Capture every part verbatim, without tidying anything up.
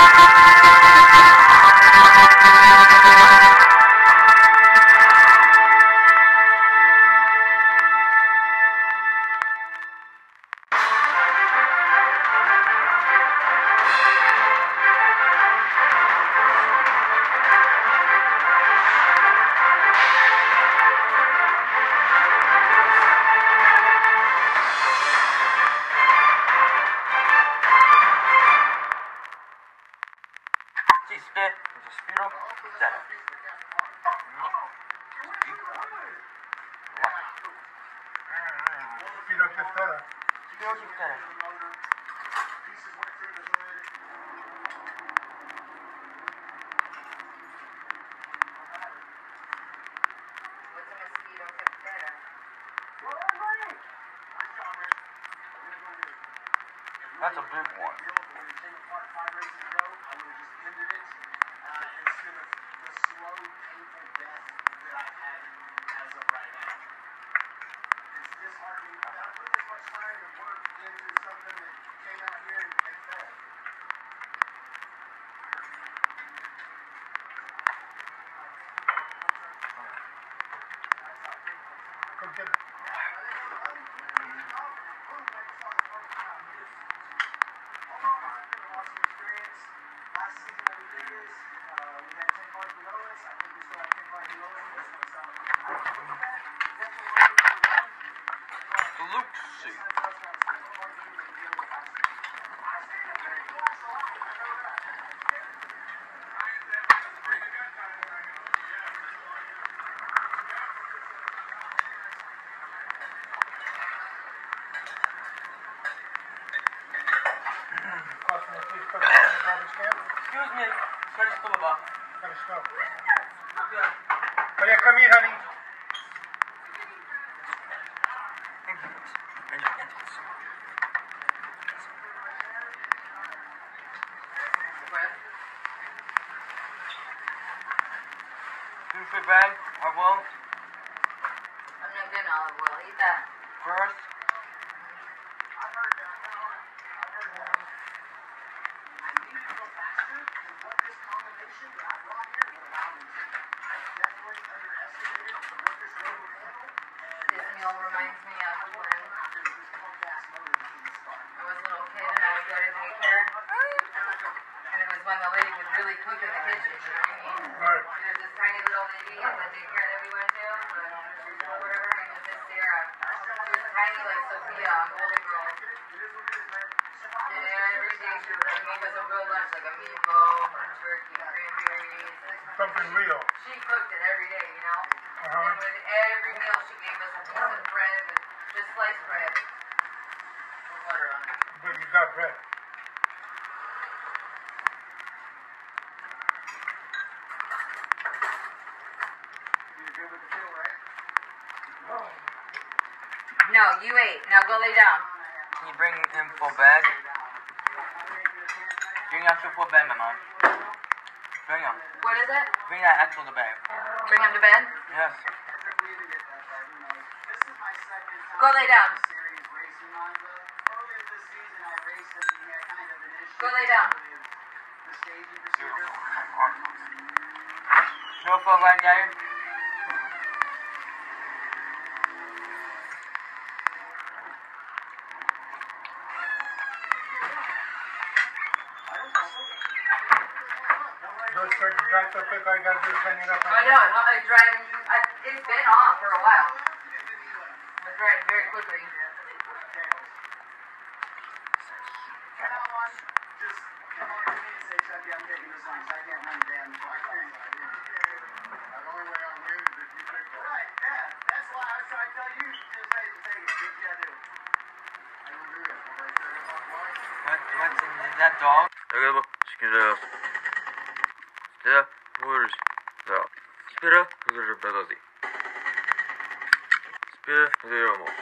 Respiro, terra. Respiro que terra. Respiro que terra. That's a big one. Go get it. Excuse me, where's the stove about? Got a stove. Yeah. Oh yeah, come here, honey. Two for bag, olive oil. I'm not getting olive oil. Eat that. First. This meal reminds me of when I was a little kid and I would go to daycare. And it was when the lady would really cook in the kitchen, you know what I mean? Right. There's this tiny little lady in the daycare that we went to, or whatever, and it was Miss Sarah. She was tiny like Sophia, a golden girl. And every day she would like make us a real lunch, like a meatloaf or turkey, cranberries. Something real. She cooked it every day, you know? Uh-huh. And with every meal she gave us a piece of bread, with just sliced bread with butter on it. But you got bread. No, you ate. Now go lay down. Can you bring him full bag? Bring the actual full bag, my mom. Bring him. What is it? Bring that actual the bag. Bring him to bed? Yes. Go lay down. Go lay down. No full bag, Daddy? Don't start to dry so quick, all you gotta do is hang it up. I know. I dried. I, it's been off for a while. I dried very quickly. What, what's in is that dog? 여기 봐, 치킨 잘 자, 물, 자, 스피드, 그거를 빼다지. 스피드, 그대로 뭐.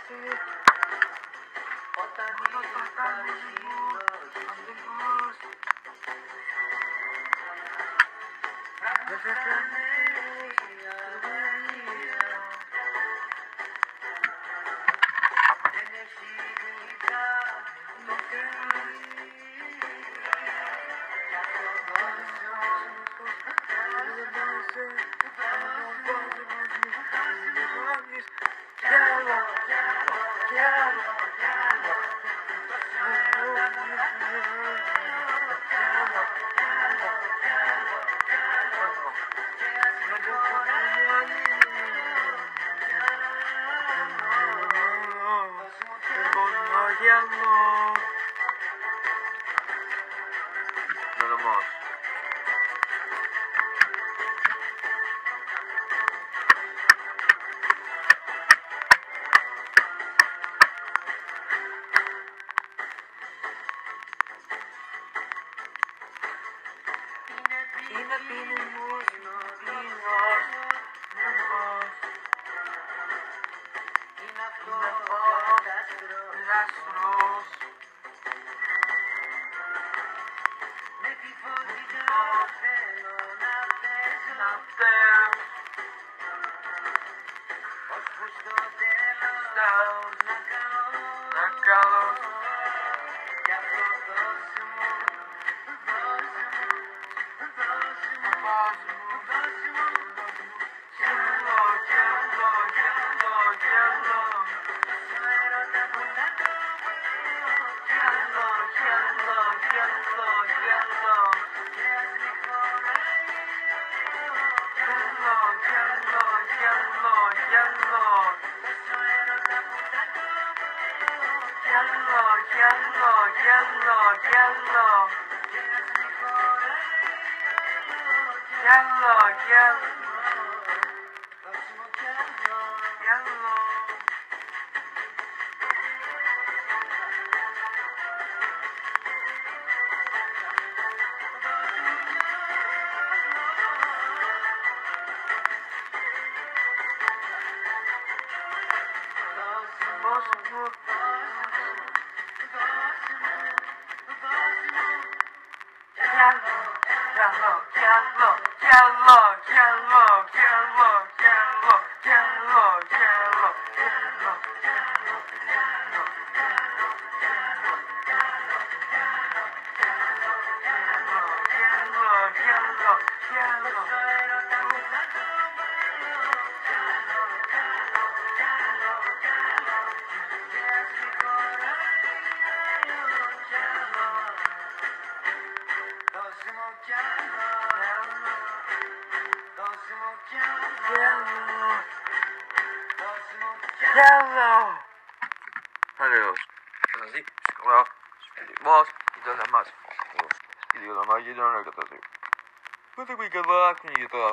Adiós. Así, bueno, despedimos y todo lo demás. Y digo, la magia no lo que te digo. Puede que me quede aquí y todas.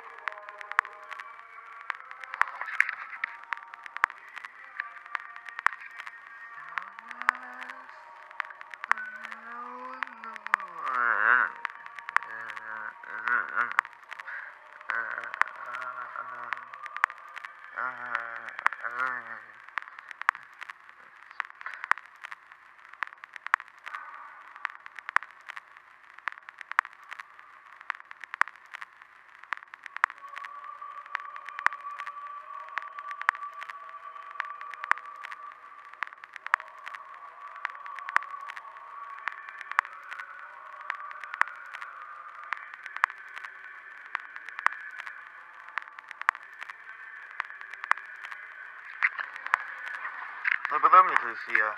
No podem nie decía.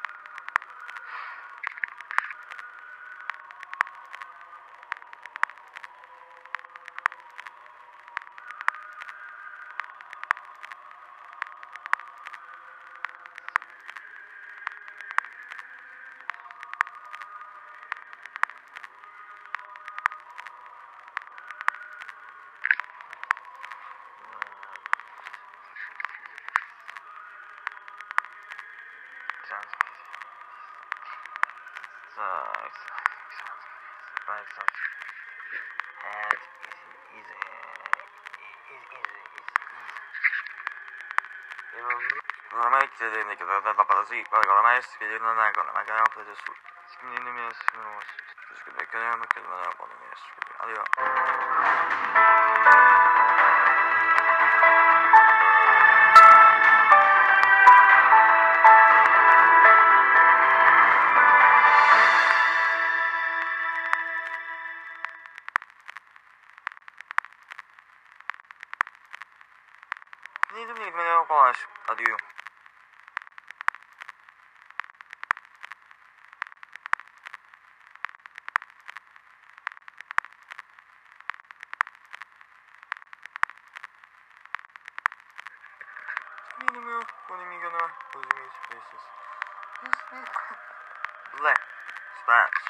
Sounds sucks. Sounds but sucks. And is is is is is Ormai chiedendo che da da parasi, poi con la maestra che non è con la macchina per su. Quindi non mi è solo. Scusa, che non è che non è con la maestra. Allora. Quindi tu mi lo conosci, addio. Minimo, un'amica no, così mi spesso. Bleh, spazio.